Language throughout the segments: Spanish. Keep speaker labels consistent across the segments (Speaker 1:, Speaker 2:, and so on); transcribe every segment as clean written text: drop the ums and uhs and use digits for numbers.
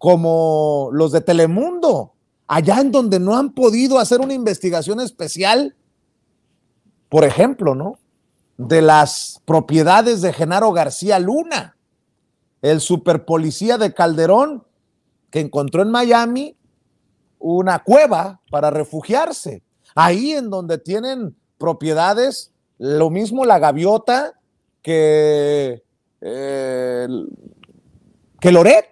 Speaker 1: como los de Telemundo, allá en donde no han podido hacer una investigación especial, por ejemplo, ¿no?, de las propiedades de Genaro García Luna, el superpolicía de Calderón, que encontró en Miami una cueva para refugiarse. Ahí en donde tienen propiedades, lo mismo la Gaviota que Loret.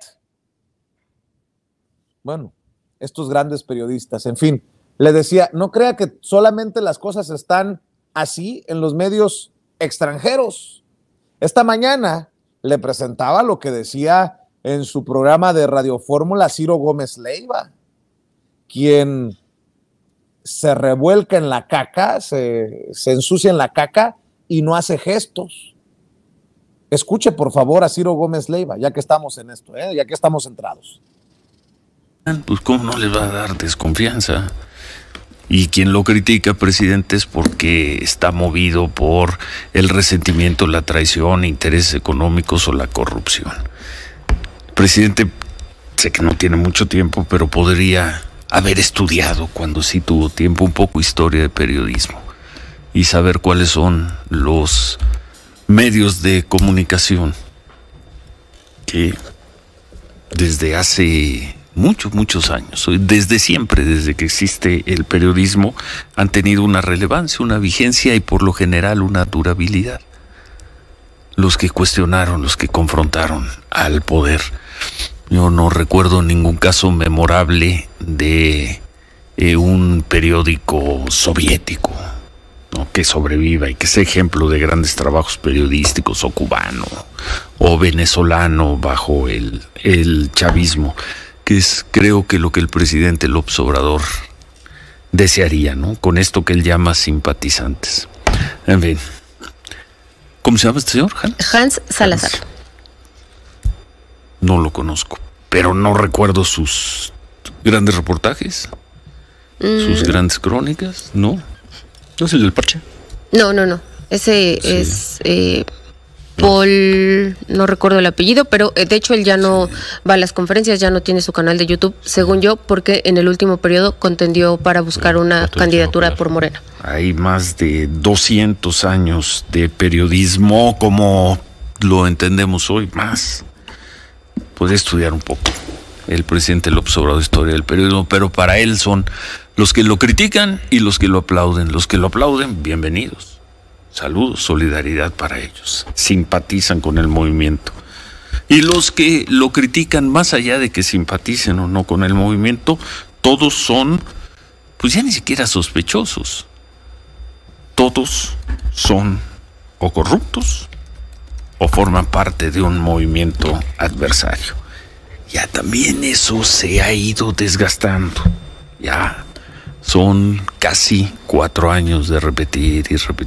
Speaker 1: Bueno, estos grandes periodistas, en fin, le decía, no crea que solamente las cosas están así en los medios extranjeros. Esta mañana le presentaba lo que decía en su programa de Radio Fórmula Ciro Gómez Leiva, quien se revuelca en la caca, se ensucia en la caca y no hace gestos. Escuche por favor a Ciro Gómez Leiva, ya que estamos en esto, ya que estamos centrados.
Speaker 2: Pues cómo no les va a dar desconfianza. Y quien lo critica, presidente, es porque está movido por el resentimiento, la traición, intereses económicos o la corrupción. Presidente, sé que no tiene mucho tiempo, pero podría haber estudiado, cuando sí tuvo tiempo, un poco historia de periodismo y saber cuáles son los medios de comunicación que desde hace muchos años, desde siempre, desde que existe el periodismo, han tenido una relevancia, una vigencia y por lo general una durabilidad. Los que cuestionaron, los que confrontaron al poder. Yo no recuerdo ningún caso memorable de un periódico soviético, ¿no?, que sobreviva y que sea ejemplo de grandes trabajos periodísticos, o cubano o venezolano bajo el chavismo, que es, creo que, lo que el presidente López Obrador desearía, ¿no?, con esto que él llama simpatizantes. En fin, ¿cómo se llama este señor?
Speaker 3: Hans Salazar.
Speaker 2: No lo conozco, pero no recuerdo sus grandes reportajes, sus grandes crónicas, ¿no? ¿No es el del parche?
Speaker 3: No. Ese sí es Paul, no recuerdo el apellido, pero de hecho él ya no va a las conferencias, ya no tiene su canal de YouTube, según yo, porque en el último periodo contendió para buscar una candidatura por Morena.
Speaker 2: Hay más de 200 años de periodismo como lo entendemos hoy, más. Podría estudiar un poco el presidente López Obrador historia del periodismo, pero para él son los que lo critican y los que lo aplauden. Los que lo aplauden, bienvenidos. Saludos, solidaridad para ellos. Simpatizan con el movimiento. Y los que lo critican, más allá de que simpaticen o no con el movimiento, todos son, pues ya ni siquiera sospechosos. Todos son o corruptos o forman parte de un movimiento adversario. Ya también eso se ha ido desgastando. Ya son casi 4 años de repetir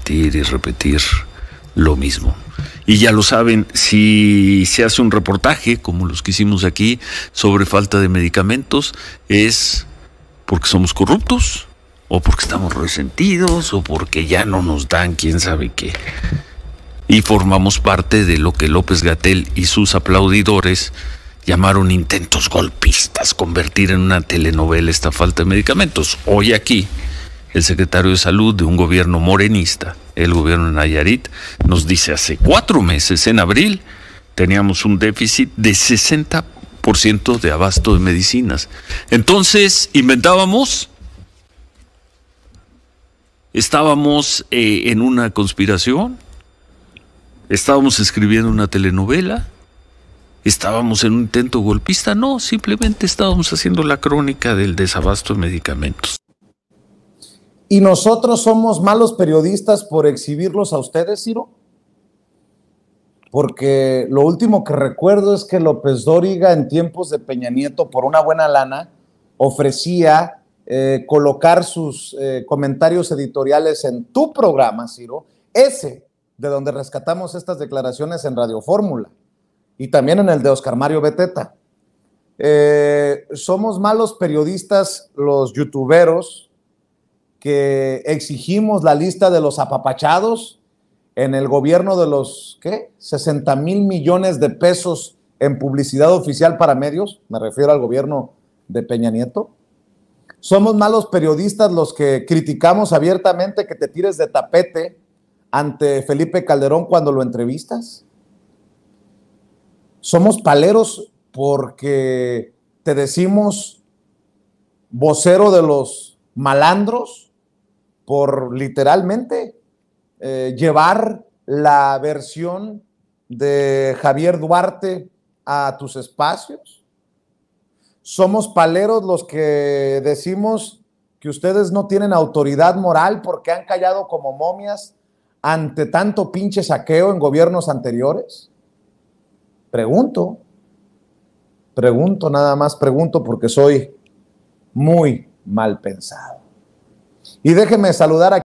Speaker 2: lo mismo. Y ya lo saben, si se hace un reportaje, como los que hicimos aquí, sobre falta de medicamentos, es porque somos corruptos, o porque estamos resentidos, o porque ya no nos dan quién sabe qué. Y formamos parte de lo que López-Gatell y sus aplaudidores llamaron intentos golpistas, convertir en una telenovela esta falta de medicamentos. Hoy aquí, el secretario de Salud de un gobierno morenista, el gobierno de Nayarit, nos dice hace 4 meses, en abril, teníamos un déficit de 60% de abasto de medicinas. Entonces, inventábamos, estábamos en una conspiración, estábamos escribiendo una telenovela, estábamos en un intento golpista. No, simplemente estábamos haciendo la crónica del desabasto de medicamentos.
Speaker 1: ¿Y nosotros somos malos periodistas por exhibirlos a ustedes, Ciro? Porque lo último que recuerdo es que López Dóriga, en tiempos de Peña Nieto, por una buena lana, ofrecía colocar sus comentarios editoriales en tu programa, Ciro, ese de donde rescatamos estas declaraciones en Radio Fórmula, y también en el de Oscar Mario Beteta. Somos malos periodistas los youtuberos que exigimos la lista de los apapachados en el gobierno de los, ¿qué?, 60,000 millones de pesos en publicidad oficial para medios, me refiero al gobierno de Peña Nieto. Somos malos periodistas los que criticamos abiertamente que te tires de tapete ante Felipe Calderón cuando lo entrevistas. Somos paleros porque te decimos vocero de los malandros por literalmente llevar la versión de Javier Duarte a tus espacios. Somos paleros los que decimos que ustedes no tienen autoridad moral porque han callado como momias ante tanto pinche saqueo en gobiernos anteriores. Pregunto nada más, pregunto porque soy muy mal pensado. Y déjeme saludar a